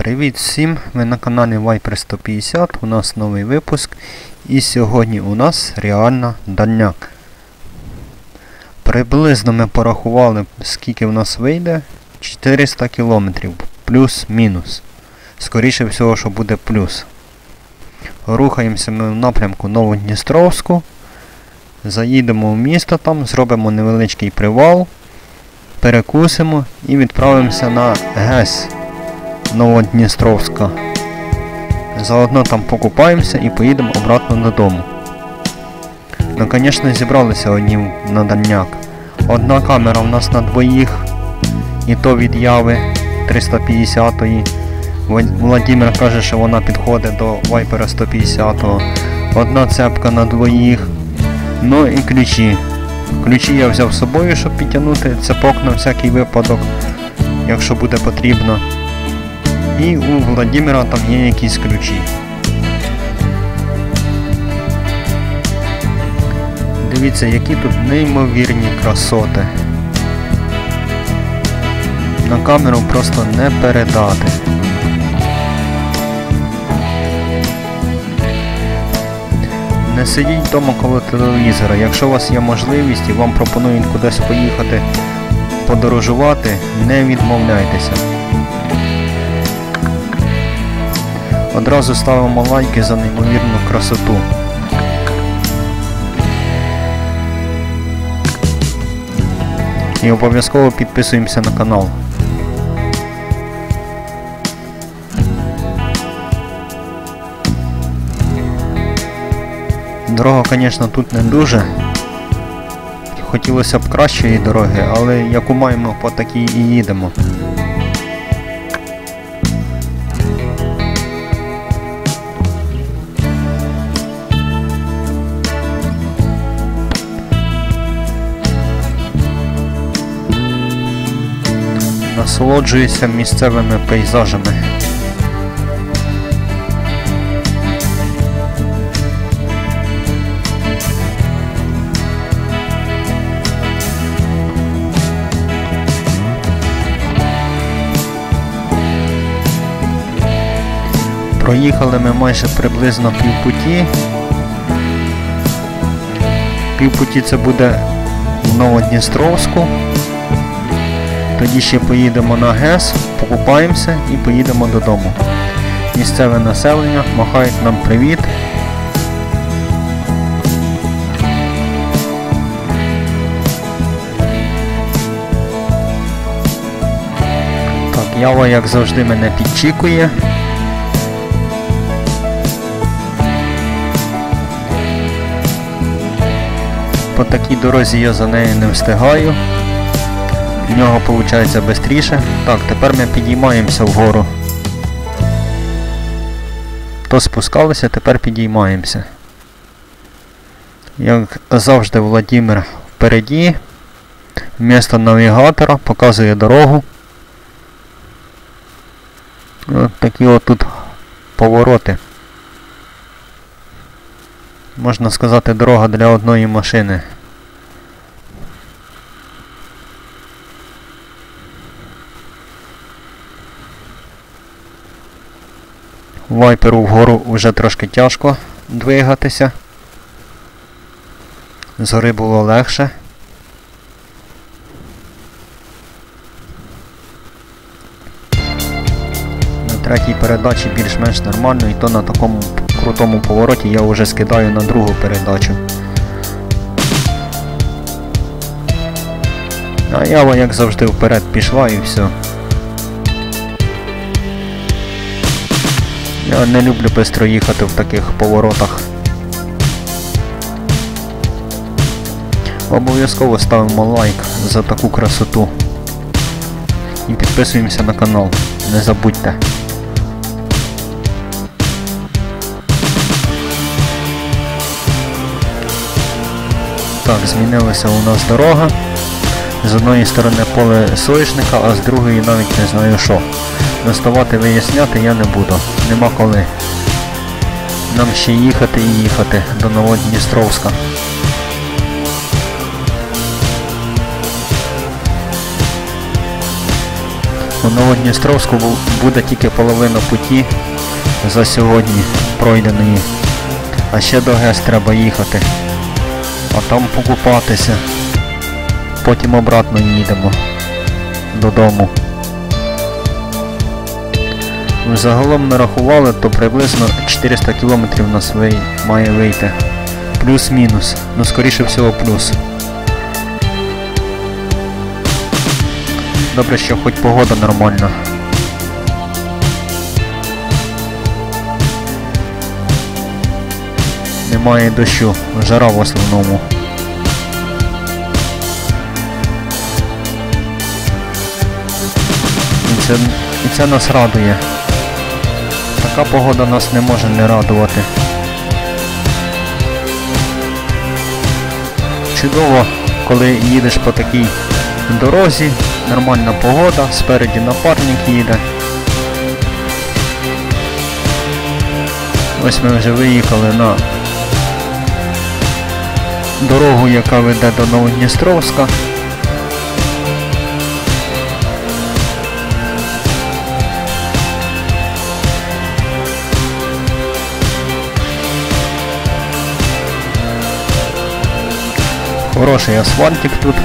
Привіт всім! Ви на каналі Viper 150, у нас новий випуск і сьогодні у нас реально дальняк. Приблизно ми порахували, скільки в нас вийде, 400 км, плюс-мінус. Скоріше всього, що буде плюс. Рухаємося ми в напрямку Новодністровську, заїдемо в місто там, зробимо невеличкий привал, перекусимо і відправимося на ГЕС Новодністровська. Заодно там покупаємося і поїдемо обратно додому. Ну, звісно, зібралися одні на дальняк. Одна камера в нас на двоїх, і то від Яви 350-ї. Владимир каже, що вона підходить до Viper 150-го. Одна цепка на двоїх. Ну і ключі. Ключі я взяв з собою, щоб підтягнути цепок на всякий випадок, якщо буде потрібно. І у Владимира там є якісь ключі. Дивіться, які тут неймовірні красоти. На камеру просто не передати. Не сидіть вдома коло телевізора. Якщо у вас є можливість і вам пропонують кудись поїхати подорожувати, не відмовляйтеся. Одразу ставимо лайки за неймовірну красоту. І обов'язково підписуємося на канал. Дорога, звісно, тут не дуже. Хотілося б кращої дороги, але яку маємо, по такій і їдемо. Насолоджуюся місцевими пейзажами. Проїхали ми майже приблизно півпуті. Півпуті це буде в Новодністровську. Тоді ще поїдемо на ГЕС, покупаємося і поїдемо додому. Місцеве населення махають нам привіт. Так, Ява, як завжди, мене підчікує. По такій дорозі я за нею не встигаю. В нього виходить швидше. Так, тепер ми підіймаємося вгору. То спускалися, тепер підіймаємося. Як завжди, Владимир впереді. Вмісто навігатора показує дорогу. Ось такі от тут повороти. Можна сказати, дорога для одної машини. Вайперу вгору вже трошки тяжко двигатися. Згори було легше. На третій передачі більш-менш нормально, і то на такому крутому повороті я вже скидаю на другу передачу. А Ява, як завжди, вперед пішла і все. Я не люблю швидко їхати в таких поворотах. Обов'язково ставимо лайк за таку красоту. І підписуємося на канал. Не забудьте. Так, змінилася у нас дорога. З одної сторони поле соняшника, а з другої навіть не знаю що. Наставати виясняти я не буду. Нема коли. Нам ще їхати і їхати до Новодністровська. У Новодністровську буде тільки половина путі за сьогодні пройденої. А ще до ГЕС треба їхати. А там покупатися. Потім обратно їдемо додому. Загалом ми рахували, то приблизно 400 кілометрів нас має вийти. Плюс-мінус. Ну, скоріше всього, плюс. Добре, що хоч погода нормальна. Немає дощу, жара в основному. І це нас радує. Така погода нас не може не радувати. Чудово, коли їдеш по такій дорозі, нормальна погода, спереді напарник їде. Ось ми вже виїхали на дорогу, яка веде до Новодністровська. Хороший асфальтик тут.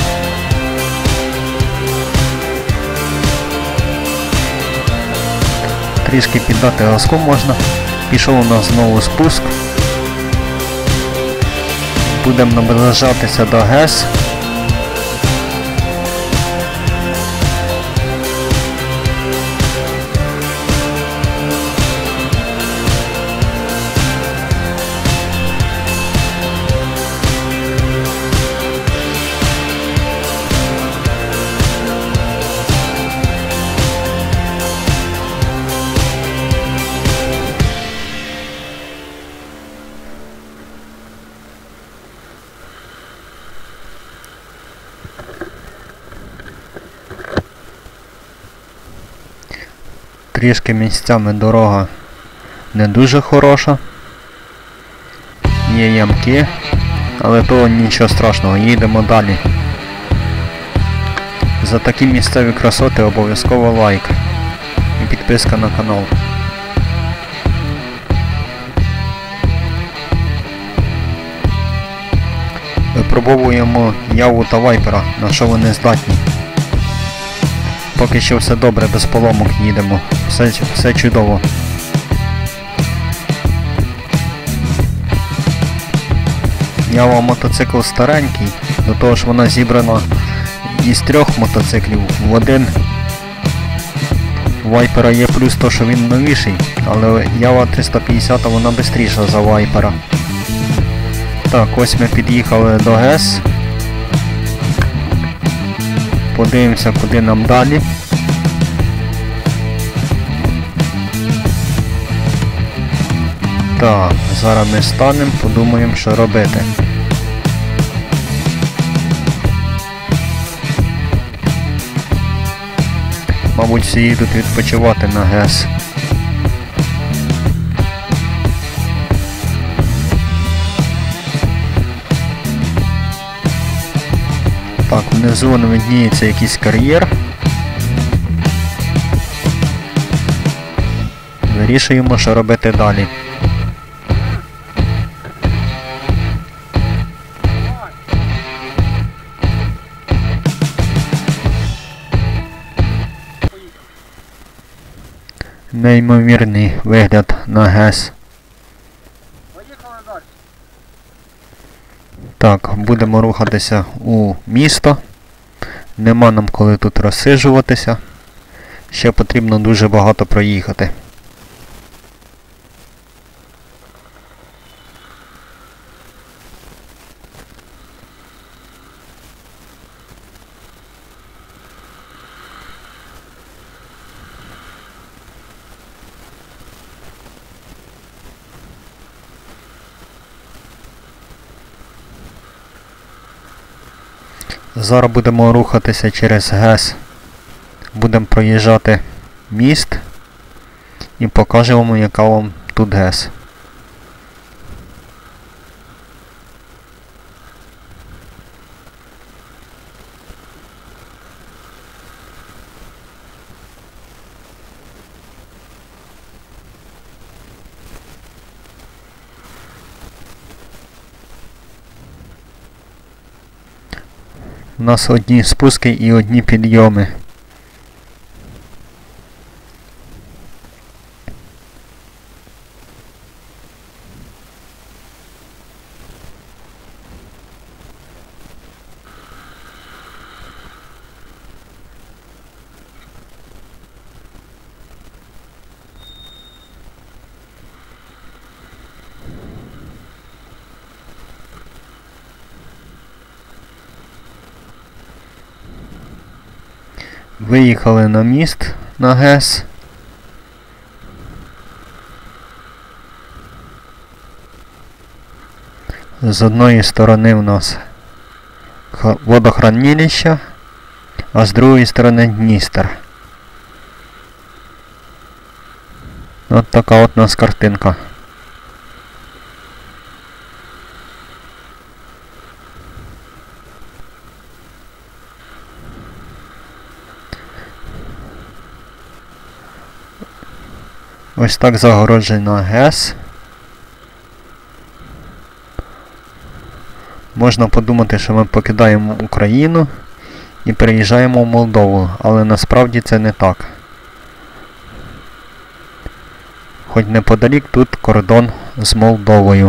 Трішки піддати газку можна. Пішов у нас знову спуск. Будемо наближатися до ГЕС. Трішки місцями дорога не дуже хороша. Є ямки, але то нічого страшного, їдемо далі. За такі місцеві красоти обов'язково лайк і підписка на канал. Випробовуємо Яву та Вайпера, на що вони здатні. Поки що все добре, без поломок їдемо. Все чудово. Ява мотоцикл старенький, до того ж вона зібрана із 3 мотоциклів в один. У Вайпера є плюс то, що він новіший, але Ява 350 вона швидша за Вайпера. Так, ось ми під'їхали до ГЕС. Подивимося, куди нам далі. Так, зараз ми станемо, подумаємо, що робити. Мабуть, всі їдуть відпочивати на ГЕС. Так, внизу видніється якийсь кар'єр. Вирішуємо, що робити далі. Неймовірний вигляд на ГЕС. Так, будемо рухатися у місто. Нема нам коли тут розсиджуватися. Ще потрібно дуже багато проїхати. Зараз будемо рухатися через ГЕС. Будемо проїжджати міст і покажемо вам, яка вам тут ГЕС. У нас одні спуски і одні підйоми. Виїхали на міст на ГЕС. З одної сторони в нас водохранилище, а з другої сторони Дністер. От така от у нас картинка. Ось так загороджена ГЕС. Можна подумати, що ми покидаємо Україну і переїжджаємо в Молдову, але насправді це не так. Хоч неподалік тут кордон з Молдовою.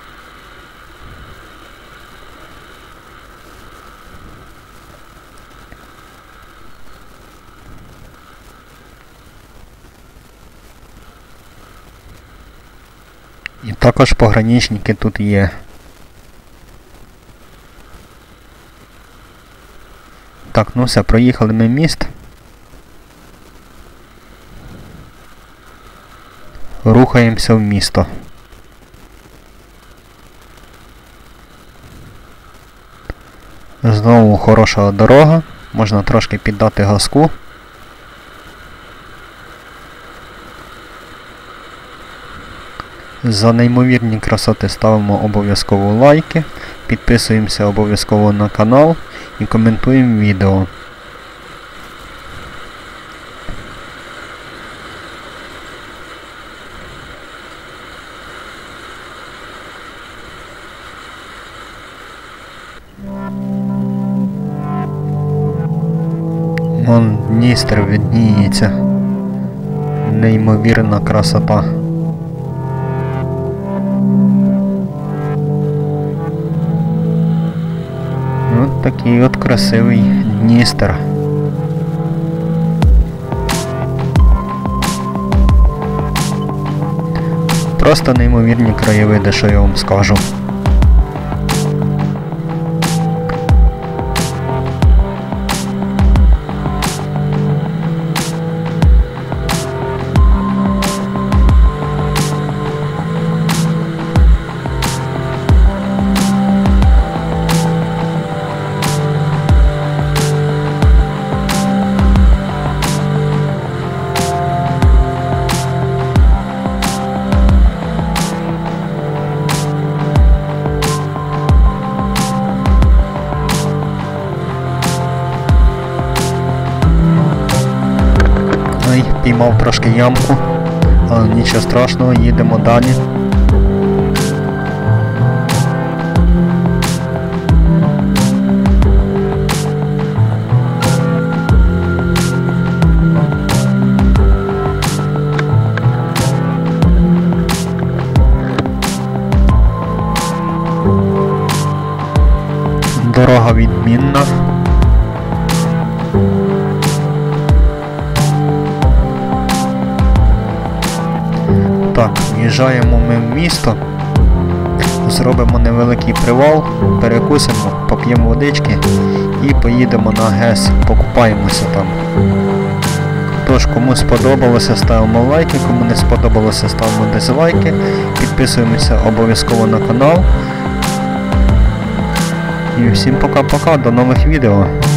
І також пограничники тут є. Так, ну все, проїхали ми міст. Рухаємося в місто. Знову хороша дорога, можна трошки піддати газку. За неймовірні красоти ставимо обов'язково лайки, підписуємося обов'язково на канал і коментуємо відео. Вон Дністер видніється. Неймовірна красота. От такий от красивий Дністер. Просто неймовірні краєвиди, що я вам скажу. Піймав трошки ямку, але нічого страшного, їдемо далі. Дорога відмінна. Так, в'їжджаємо ми в місто, зробимо невеликий привал, перекусимо, поп'ємо водички і поїдемо на ГЕС, покупаємося там. Тож, кому сподобалося, ставимо лайки, кому не сподобалося, ставимо дизлайки, підписуємося обов'язково на канал. І всім пока-пока, до нових відео.